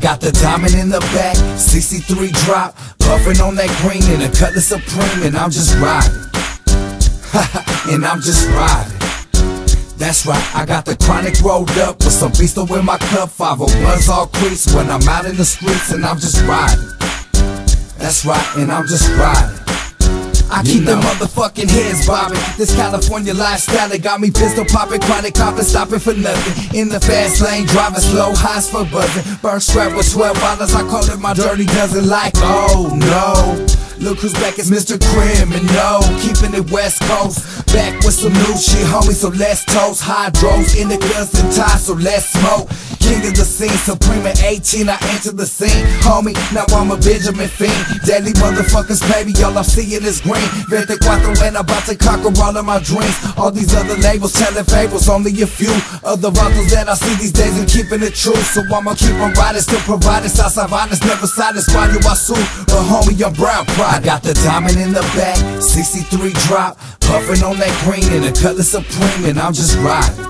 got the diamond in the back, 63 drop, puffin' on that green in a Cutlass Supreme, and I'm just riding. And I'm just riding. That's right, I got the chronic rolled up with some Beasto in my cup, 501s all creased when I'm out in the streets, and I'm just riding. That's right, and I'm just riding. I keep them motherfucking heads bobbing. This California lifestyle, it got me pistol popping, chronic copping, stopping for nothing. In the fast lane, driving slow, highs for buzzing. Burn strap with 12 bottles, I call it my dirty dozen. Like, oh no, look who's back, it's Mr. Criminal, keeping it West Coast. Back with some new shit, homie, so less toast. Hydros in the guns and ties, so less smoke. King of the scene, Supreme at 18, I enter the scene. Homie, now I'm a Benjamin fiend. Deadly motherfuckers, baby, all I'm seeing is green. 24 and about to conquer all of my dreams. All these other labels telling fables, only a few of the rivals that I see these days and keeping it true. So I'ma keep on riding, still providing. Southside violence, never satisfied you, I sue. But homie, I'm brown pride. I got the diamond in the back, 63 drop, puffin' on that green in a Cutlass Supreme, and I'm just riding.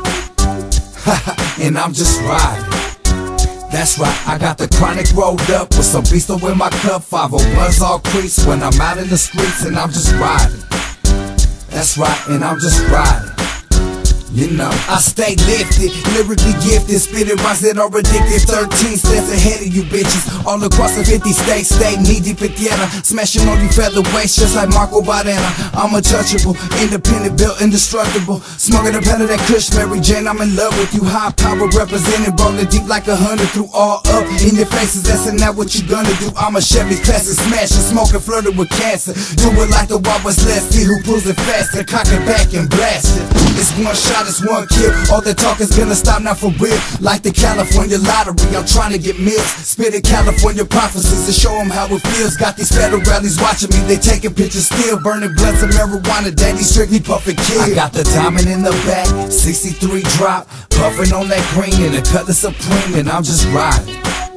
And I'm just riding. That's right, I got the chronic rolled up with some Beasto in my cup, 501s all creased when I'm out in the streets, and I'm just riding. That's right, and I'm just riding. You know, I stay lifted, lyrically gifted, spitting rhymes that are addictive. 13 steps ahead of you bitches, all across the 50 states, stay knee-deep in tierra, smashing on you featherweights just like Marco Badena. I'm untouchable, independent, built indestructible, smoking a pen of that Kush, Mary Jane, I'm in love with you. High power represented, rolling deep like 100 through all up in your faces, that's not what you gonna do. I'm a Chevy classic smasher, smoking, flirting with cancer, do it like the Wild West, let's see who pulls it faster, cock it back and blast it. It's one shot, it's one kill, all the talk is gonna stop now for real. Like the California lottery, I'm trying to get meals, spitting California prophecies to show them how it feels. Got these federales watching me, they taking pictures still, burning blunts of marijuana, daddy strictly puffin' kill. I got the diamond in the back, 63 drop, puffin' on that green in a Cutlass Supreme, and I'm just riding.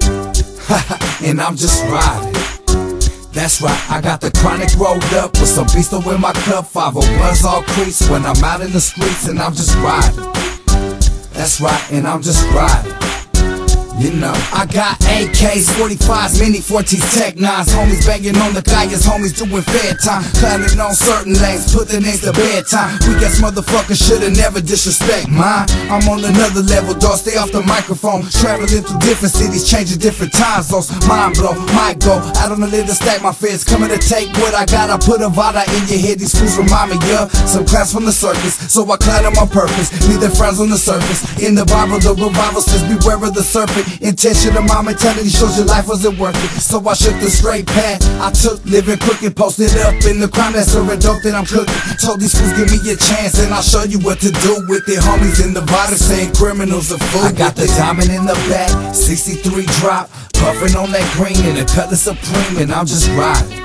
And I'm just riding. That's right, I got the chronic rolled up with some Beasto in my cup, 501s all creased when I'm out in the streets, and I'm just riding. That's right, and I'm just riding. You know, I got AKs, 45s, mini 14s, Tech 9s, homies banging on the guys, homies doing fair time, climbing on certain lanes, put the names to bedtime. We guess motherfuckers shoulda never disrespect mine. I'm on another level, dog, stay off the microphone, traveling through different cities, changing different time zones. Mind blow, might go out on the lid to stack my feds, coming to take what I got. I put a Vada in your head, these fools remind me of some class from the circus, so I clown them on purpose, leave their friends on the surface. In the Bible, the revival says beware of the serpent. Intention of my mentality shows your life wasn't worth it, so I shook the straight path I took, living crooked, posted up in the crime that's serving dope that I'm cooking. Told these fools give me a chance and I'll show you what to do with it. Homies in the bottom saying criminals are fools. I got the diamond in the back, 63 drop, puffin' on that green in a Cutlass Supreme, and I'm just riding.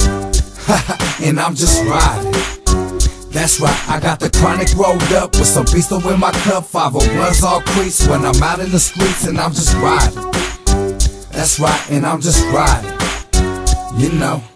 And I'm just riding. That's right, I got the chronic rolled up with some Beasto in my cup, 501s all creased when I'm out in the streets, and I'm just riding. That's right, and I'm just riding. You know.